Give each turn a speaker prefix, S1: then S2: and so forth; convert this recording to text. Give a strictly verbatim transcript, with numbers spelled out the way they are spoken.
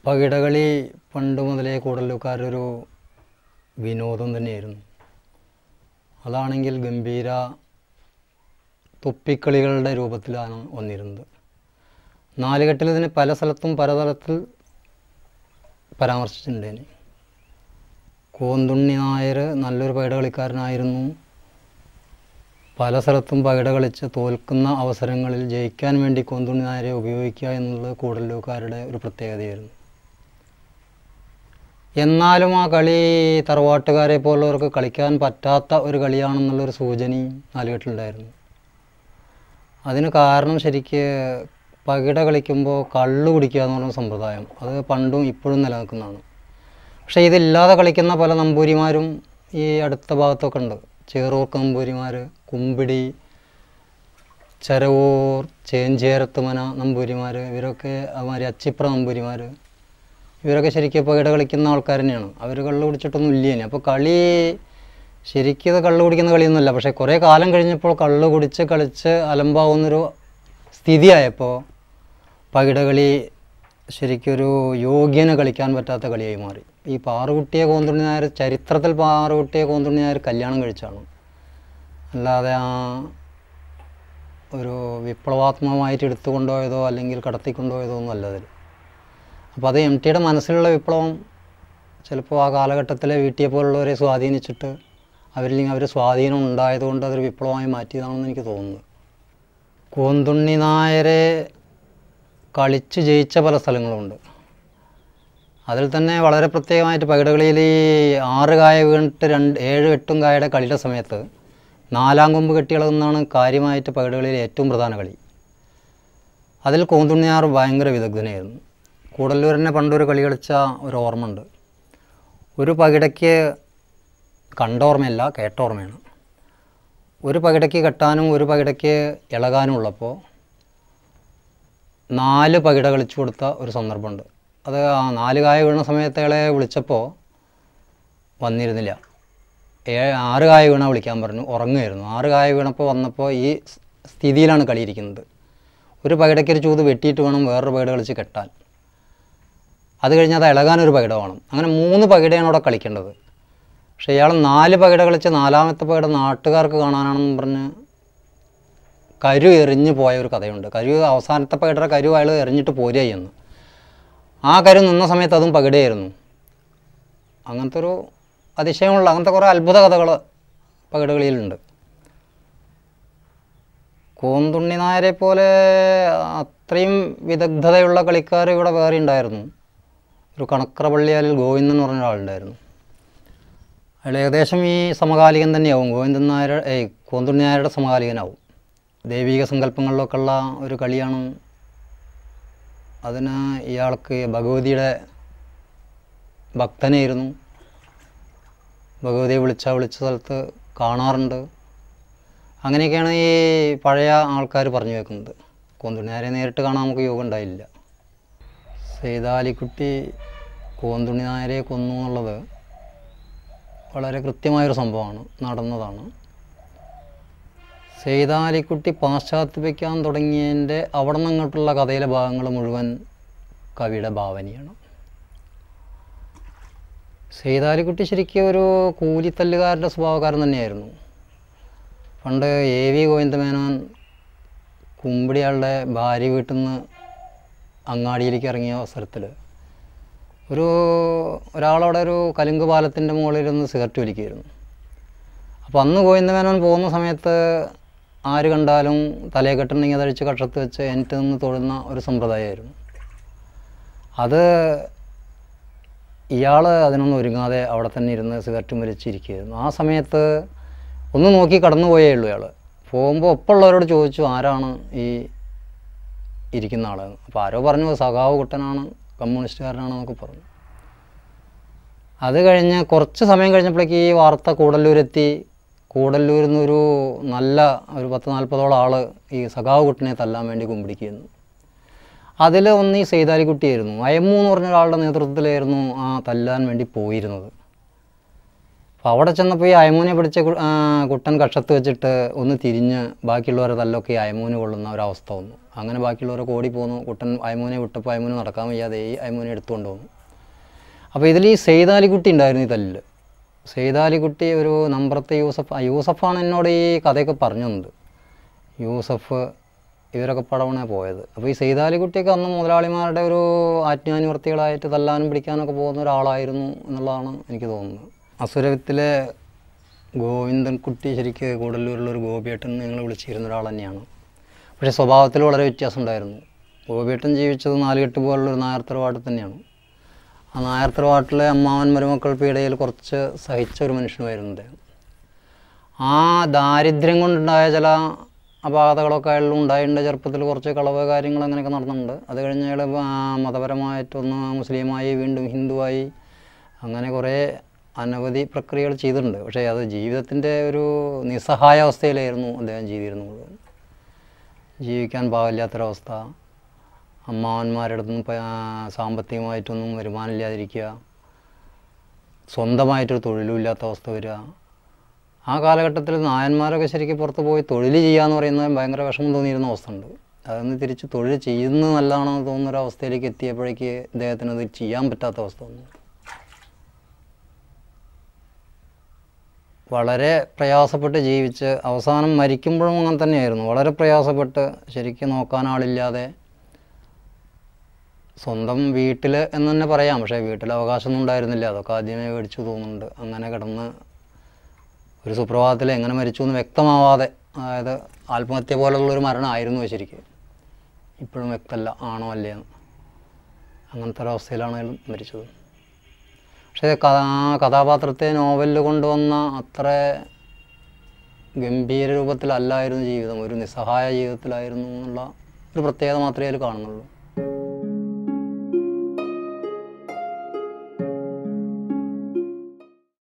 S1: പകിടകളി പണ്ട് മുതലേ കൂടല്ലൂർക്കാരൊരു വിനോദം തന്നെയായിരുന്നു. അതാണെങ്കിൽ ഗംഭീര തൊപ്പിക്കളികളുടെ രൂപത്തിലാണ് വന്നിരുന്നത്. നാലുകെട്ടിൽ ഇതിന് പല സ്ഥലത്തും പലതരത്തിൽ പരാമർശിച്ചിട്ടുണ്ടേന്. കോന്തുണ്ണി നായർ നല്ലൊരു പകിട കളിക്കാരനായിരുന്നു. പല സ്ഥലത്തും പകിട കളിച്ച് തോൽക്കുന്ന അവസരങ്ങളിൽ ജയിക്കാൻ വേണ്ടി കോന്തുണ്ണി നായരെ ഉപയോഗിക്കുക എന്നുള്ളത് കൂടല്ലൂർക്കാരുടെ ഒരു പ്രത്യേകതയായിരുന്നു. എന്നാലും ആ കളി തറവാട്ടുകാരെ പോലുള്ളവർക്ക് കളിക്കാൻ പറ്റാത്ത ഒരു കളിയാണെന്നുള്ളൊരു സൂചനയും നാലുകെട്ടിലുണ്ടായിരുന്നു. അതിന് കാരണം ശരിക്ക് പകിട കളിക്കുമ്പോൾ കള്ളു കുടിക്കുക എന്ന് പറയുന്ന സമ്പ്രദായം അത് പണ്ടും ഇപ്പോഴും നിലനിൽക്കുന്നതാണ്. പക്ഷേ ഇതില്ലാതെ കളിക്കുന്ന പല നമ്പൂരിമാരും ഈ അടുത്ത ഭാഗത്തൊക്കെ ഉണ്ട്. ചേറൂർക്ക് നമ്പൂരിമാർ, കുമ്പിടി, ചരവൂർ, ചേഞ്ചേരത്തുമന നമ്പൂരിമാർ, ഇവരൊക്കെ അതുമാതിരി അച്ചിപ്ര നമ്പൂരിമാർ, ഇവരൊക്കെ ശരിക്കും പകിട കളിക്കുന്ന ആൾക്കാർ തന്നെയാണ്. അവർ കള്ളു കുടിച്ചിട്ടൊന്നും ഇല്ല ഇനി. അപ്പോൾ കളി ശരിക്കും ഇത് കള്ളു കുടിക്കുന്ന കളിയൊന്നുമല്ല. പക്ഷേ കുറേ കാലം കഴിഞ്ഞപ്പോൾ കള്ളു കുടിച്ച് കളിച്ച് അലമ്പാവുന്നൊരു സ്ഥിതിയായപ്പോൾ പകിടകളി ശരിക്കൊരു യോഗ്യന് കളിക്കാൻ പറ്റാത്ത കളിയായി മാറി. ഈ പാറുകുട്ടിയെ കോന്തുണ്ണി നായർ ചരിത്രത്തിൽ പാറുകുട്ടിയെ കോന്തുണ്ണി നായർ കല്യാണം കഴിച്ചാണ്, അല്ലാതെ ആ ഒരു വിപ്ലവാത്മകമായിട്ട് എടുത്തുകൊണ്ടുപോയതോ അല്ലെങ്കിൽ കടത്തിക്കൊണ്ടുപോയതോ ഒന്നും അല്ല അതിൽ. അപ്പോൾ അത് എം ടിയുടെ മനസ്സിലുള്ള വിപ്ലവം ചിലപ്പോൾ ആ കാലഘട്ടത്തിലെ വീട്ടിയെ പോലുള്ളവരെ സ്വാധീനിച്ചിട്ട് അവരില്ലെങ്കിൽ അവർ സ്വാധീനം ഉണ്ടായതുകൊണ്ട് അതൊരു വിപ്ലവമായി മാറ്റിയതാണെന്ന് എനിക്ക് തോന്നുന്നു. കോന്തുണ്ണി നായരെ കളിച്ച് ജയിച്ച പല സ്ഥലങ്ങളുമുണ്ട്. അതിൽ തന്നെ വളരെ പ്രത്യേകമായിട്ട് പകിടകളിയിൽ ഈ ആറ് കായ വീണിട്ട് രണ്ട് ഏഴ് എട്ടും കായയുടെ കളിയുടെ സമയത്ത് നാലാം കൊമ്പ് കെട്ടിയിളകുന്നതാണ് കാര്യമായിട്ട് പകിടകളിൽ ഏറ്റവും പ്രധാന കളി. അതിൽ കോന്തുണ്ണി നായർ ഭയങ്കര വിദഗ്ധനായിരുന്നു. കൂടല്ലൂരിനെ പണ്ടൊരു കളി കളിച്ച ഒരു ഓർമ്മ ഉണ്ട്. ഒരു പകിടയ്ക്ക് കണ്ട ഓർമ്മയല്ല, കേട്ട ഓർമ്മയാണ്. ഒരു പകിടയ്ക്ക് കെട്ടാനും ഒരു പകിടയ്ക്ക് ഇളകാനും ഉള്ളപ്പോൾ നാല് പകിട കളിച്ചു കൊടുത്ത ഒരു സന്ദർഭമുണ്ട്. അത് ആ നാല് കായ വീണ സമയത്ത് അയാളെ വിളിച്ചപ്പോൾ വന്നിരുന്നില്ല. ഏ ആറ് കായ വീണ വിളിക്കാൻ പറഞ്ഞു, ഉറങ്ങുമായിരുന്നു. ആറ് കായ വീണപ്പോൾ വന്നപ്പോൾ ഈ സ്ഥിതിയിലാണ് കളിയിരിക്കുന്നത്. ഒരു പകിടയ്ക്കൊരു ചൂത് വെട്ടിയിട്ട് വേണം വേറൊരു പകിട കളിച്ച് കെട്ടാൻ. അത് കഴിഞ്ഞാൽ അത് ഇളകാനൊരു പകിട വേണം. അങ്ങനെ മൂന്ന് പകിടയാണ് അവിടെ കളിക്കേണ്ടത്. പക്ഷേ ഇയാൾ നാല് പകിട കളിച്ച് നാലാമത്തെ പകിട നാട്ടുകാർക്ക് കാണാനാണെന്ന് പറഞ്ഞ് കരു എറിഞ്ഞു പോയ ഒരു കഥയുണ്ട്. കരു അവസാനത്തെ പകിടയുടെ കരു അയാൾ എറിഞ്ഞിട്ട് പോരുകയായി എന്ന്. ആ കരു നിന്ന സമയത്ത് അതും പകിടയായിരുന്നു. അങ്ങനത്തെ ഒരു അതിശയമുള്ള അങ്ങനത്തെ കുറേ അത്ഭുത കഥകൾ പകിടകളിലുണ്ട്. കോന്തുണ്ണി നായരെ പോലെ അത്രയും വിദഗ്ധതയുള്ള കളിക്കാർ ഇവിടെ വേറെ ഉണ്ടായിരുന്നു. ഒരു കണക്കറ പള്ളിയാലിൽ ഗോവിന്ദൻ എന്ന് പറഞ്ഞ ഒരാളുണ്ടായിരുന്നു. അയാൾ ഏകദേശം ഈ സമകാലികൻ തന്നെയാവും. ഗോവിന്ദൻ നായർ ഏയ് കോന്തുണ്ണി നായരുടെ സമകാലികനാവും. ദൈവിക സങ്കല്പങ്ങളിലൊക്കെ ഉള്ള ഒരു കളിയാണ്. അതിന് ഇയാൾക്ക് ഭഗവതിയുടെ ഭക്തനായിരുന്നു. ഭഗവതിയെ വിളിച്ച വിളിച്ച സ്ഥലത്ത് കാണാറുണ്ട്. അങ്ങനെയൊക്കെയാണ് ഈ പഴയ ആൾക്കാർ പറഞ്ഞു വെക്കുന്നത്. കോന്തുണ്ണി നായരെ നേരിട്ട് കാണാൻ നമുക്ക് യോഗം ഉണ്ടായില്ല. സൈതാലിക്കുട്ടി കോന്തുണ്ണി നായരെ കൊന്നു എന്നുള്ളത് വളരെ കൃത്യമായൊരു സംഭവമാണ്, നടന്നതാണ്. സൈതാലിക്കുട്ടി പാശ്ചാത്യപ്പിക്കാൻ തുടങ്ങിയതിൻ്റെ അവിടെ നിന്ന് അങ്ങോട്ടുള്ള കഥയിലെ ഭാഗങ്ങൾ മുഴുവൻ കവിയുടെ ഭാവനയാണ്. സൈതാലിക്കുട്ടി ശരിക്കും ഒരു കൂലിത്തല്ലുകാരുടെ സ്വഭാവക്കാരൻ തന്നെയായിരുന്നു. പണ്ട് എ വി ഗോവിന്ദമേനോൻ കുമ്പിടിയാളുടെ ഭാര്യ വീട്ടിൽ നിന്ന് അങ്ങാടിയിലേക്ക് ഇറങ്ങിയ അവസരത്തിൽ ഒരു ഒരാളവിടെ ഒരു കലുങ്ക് പാലത്തിൻ്റെ മുകളിലിരുന്ന് സിഗരറ്റ് വലിക്കുകയായിരുന്നു. അപ്പോൾ അന്ന് ഗോവിന്ദമേനോൻ പോകുന്ന സമയത്ത് ആര് കണ്ടാലും തലയെ കെട്ടുണ്ടെങ്കിൽ അതഴിച്ച് കക്ഷത്ത് വെച്ച് എനിക്ക് നിന്ന് തൊഴുന്ന ഒരു സമ്പ്രദായമായിരുന്നു. അത് ഇയാൾ അതിനൊന്നും ഒരുങ്ങാതെ അവിടെ തന്നെ ഇരുന്ന് സിഗരറ്റും വലിച്ചിരിക്കുകയായിരുന്നു. ആ സമയത്ത് ഒന്ന് നോക്കി കടന്നു പോയേ ഉള്ളൂ. ഇയാൾ പോകുമ്പോൾ ഒപ്പമുള്ളവരോട് ചോദിച്ചു ആരാണ് ഈ ഇരിക്കുന്ന ആൾ. അപ്പോൾ ആരോ പറഞ്ഞു സഖാവ് കുട്ടനാണ്, കമ്മ്യൂണിസ്റ്റുകാരനാണെന്നൊക്കെ പറഞ്ഞു. അത് കഴിഞ്ഞ് കുറച്ച് സമയം കഴിഞ്ഞപ്പോഴേക്ക് ഈ വാർത്ത കൂടല്ലൂരെത്തി. കൂടല്ലൂരിൽ നിന്നൊരു നല്ല ഒരു പത്ത് നാൽപ്പതോളം ആൾ ഈ സഖാവ് കുട്ടനെ തല്ലാൻ വേണ്ടി കുമ്പിടിക്കുന്നു. അതിൽ ഒന്ന് ഈ സൈതാലിക്കുട്ടിയായിരുന്നു. അയമ്മു എന്ന് പറഞ്ഞ ഒരാളുടെ നേതൃത്വത്തിലായിരുന്നു ആ തല്ലാൻ വേണ്ടി പോയിരുന്നത്. അപ്പോൾ അവിടെ ചെന്നപ്പോൾ ഈ അയമൂനെ പിടിച്ച കുട്ടൻ കക്ഷത്ത് വെച്ചിട്ട് ഒന്ന് തിരിഞ്ഞ് ബാക്കിയുള്ളവരെ തല്ലൊക്കെ ഈ അയമൂന് കൊള്ളുന്ന ഒരവസ്ഥ വന്നു. അങ്ങനെ ബാക്കിയുള്ളവരൊക്കെ ഓടിപ്പോന്നു. കുട്ടൻ അയമൂനെ വിട്ടപ്പോൾ അയമൂന് നടക്കാൻ വയ്യാതെ ഈ അയമൂനെ എടുത്തുകൊണ്ട് വന്നു. അപ്പോൾ ഇതിൽ ഈ സെയ്താലിക്കുട്ടി ഉണ്ടായിരുന്നു ഈ തല്ലിൽ. സെയ്താലിക്കുട്ടി ഒരു നമ്പ്രത്തെ യൂസഫ് യൂസഫാണ് എന്നോട് ഈ കഥയൊക്കെ പറഞ്ഞു തന്നത്. യൂസഫ് ഇവരൊക്കെ പടവണേ പോയത്. അപ്പോൾ ഈ സെയ്താലിക്കുട്ടിയൊക്കെ അന്ന് മുതലാളിമാരുടെ ഒരു ആജ്ഞാനുവർത്തികളായിട്ട് തല്ലാനും പിടിക്കാനൊക്കെ പോകുന്ന ഒരാളായിരുന്നു എന്നുള്ളതാണ് എനിക്ക് തോന്നുന്നത്. അസുരവിത്തിലെ ഗോവിന്ദൻകുട്ടി ശരിക്ക് കൂടല്ലൂരിലൊരു ഗോപിയേട്ടൻ ഞങ്ങൾ വിളിച്ചിരുന്ന ഒരാൾ തന്നെയാണ്. പക്ഷേ സ്വഭാവത്തിൽ വളരെ വ്യത്യാസം ഉണ്ടായിരുന്നു. ഗോപിയേട്ടൻ ജീവിച്ചത് നാലുകെട്ട് പോലുള്ളൊരു നായർ തറവാട്ടിൽ തന്നെയാണ്. ആ നായർ തറവാട്ടിലെ അമ്മാവൻ മരുമക്കൾക്ക് ഇടയിൽ കുറച്ച് സഹിച്ച ഒരു മനുഷ്യനുമായിരുന്നു അദ്ദേഹം. ആ ദാരിദ്ര്യം കൊണ്ടുണ്ടായ ചില അപാകതകളൊക്കെ അയാളും ഉണ്ടായിട്ടുണ്ട്. ചെറുപ്പത്തിൽ കുറച്ച് കളവ് കാര്യങ്ങൾ അങ്ങനെയൊക്കെ നടന്നിട്ടുണ്ട്. അത് കഴിഞ്ഞ് അയാൾ മതപരമായിട്ടൊന്ന് മുസ്ലിമായി വീണ്ടും ഹിന്ദുവായി അങ്ങനെ കുറേ അനവധി പ്രക്രിയകൾ ചെയ്തിട്ടുണ്ട്. പക്ഷേ അത് ജീവിതത്തിൻ്റെ ഒരു നിസ്സഹായ അവസ്ഥയിലായിരുന്നു അദ്ദേഹം ചെയ്തിരുന്നത്. ജീവിക്കാൻ പാകില്ലാത്തൊരവസ്ഥ, അമ്മാവന്മാരുടെ അടുത്തൊന്നും സാമ്പത്തികമായിട്ടൊന്നും വരുമാനമില്ലാതിരിക്കുക, സ്വന്തമായിട്ടൊരു തൊഴിലും ഇല്ലാത്ത അവസ്ഥ വരിക. ആ കാലഘട്ടത്തിൽ നായന്മാരൊക്കെ ശരിക്കും പുറത്ത് പോയി തൊഴിൽ ചെയ്യാന്ന് പറയുന്നത് ഭയങ്കര വിഷമം തോന്നിയിരുന്ന അവസ്ഥ ഉണ്ട്. അതൊന്ന് തിരിച്ച് തൊഴിൽ ചെയ്യുന്നത് നല്ലതാണെന്ന് തോന്നുന്നൊരവസ്ഥയിലേക്ക് എത്തിയപ്പോഴേക്ക് ഇദ്ദേഹത്തിന് അത് ചെയ്യാൻ പറ്റാത്ത അവസ്ഥ വന്നു. വളരെ പ്രയാസപ്പെട്ട് ജീവിച്ച് അവസാനം മരിക്കുമ്പോഴും അങ്ങനെ തന്നെയായിരുന്നു. വളരെ പ്രയാസപ്പെട്ട് ശരിക്കും നോക്കാൻ ആളില്ലാതെ സ്വന്തം വീട്ടിൽ എന്ന് തന്നെ പറയാം. പക്ഷേ വീട്ടിൽ അവകാശമൊന്നും ഉണ്ടായിരുന്നില്ല. അതൊക്കെ ആദ്യമേ മേടിച്ചു തോന്നുന്നുണ്ട്. അങ്ങനെ കിടന്ന് ഒരു സുപ്രഭാതത്തിൽ എങ്ങനെ മരിച്ചു എന്ന് വ്യക്തമാവാതെ, അതായത് ആത്മഹത്യ പോലുള്ളൊരു മരണമായിരുന്നു ശരിക്കും. ഇപ്പോഴും വ്യക്തമല്ല ആണോ അല്ലേന്ന്. അങ്ങനത്തെ ഒരവസ്ഥയിലാണ് അയാൾ മരിച്ചത്. പക്ഷേ കഥാപാത്രത്തെ നോവലിൽ കൊണ്ടുവന്ന അത്ര ഗംഭീര രൂപത്തിലല്ലായിരുന്നു ജീവിതം. ഒരു നിസ്സഹായ ജീവിതത്തിലായിരുന്നു എന്നുള്ള ഒരു പ്രത്യേകത മാത്രമേ അതിൽ കാണുന്നുള്ളൂ.